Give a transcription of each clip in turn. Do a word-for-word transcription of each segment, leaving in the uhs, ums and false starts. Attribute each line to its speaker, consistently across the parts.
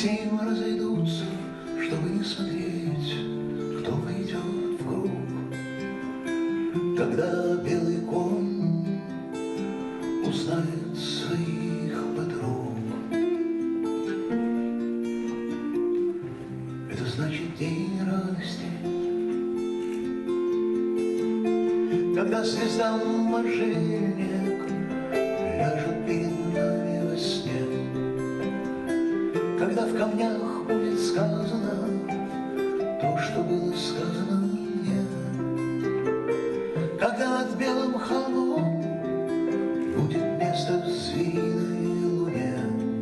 Speaker 1: все разойдутся, чтобы не смотреть, кто войдет в круг. Когда белый конь узнает своих подруг, это значит день радости. Когда звезда мошенник ляжет перед нами во сне, когда в камнях будет сказано то, что было сказано мне, когда над белым холмом будет место в звериной луне,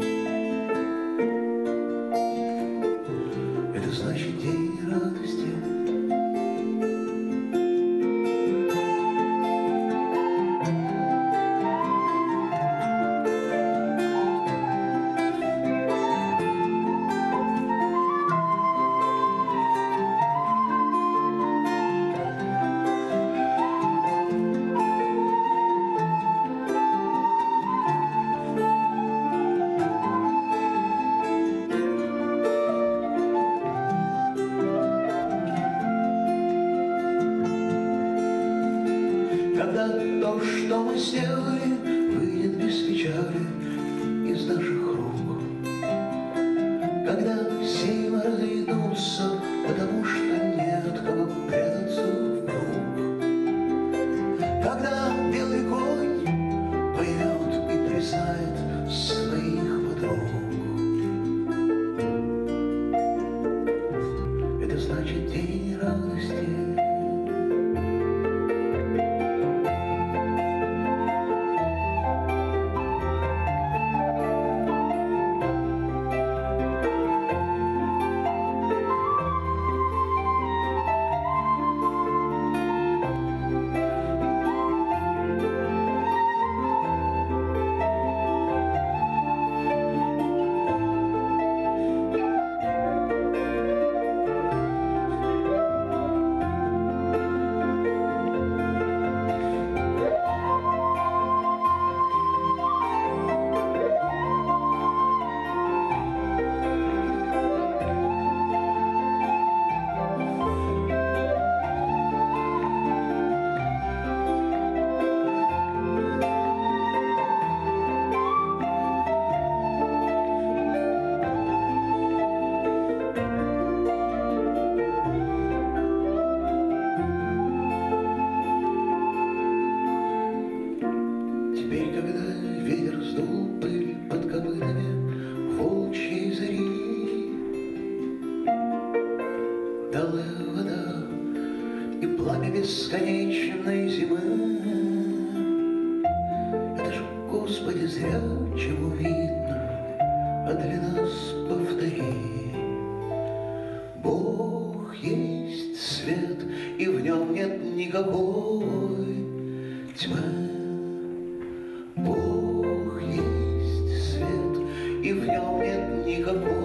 Speaker 1: это значит день радости. Когда то, что мы сделали, выйдет без печали из наших рук. Когда все мы разойдутся, потому что нет кого прятаться вкруг. Когда белый конь поймет и признает своих подруг, это значит день радости. Теперь, когда ветер сдул пыль под копытами волчьей зари, талая вода и пламя бесконечной зимы, это ж, Господи, зря, чего видно, а для нас повтори. Бог есть свет, и в нем нет никакой тьмы. Бог есть свет, и в нем нет никакой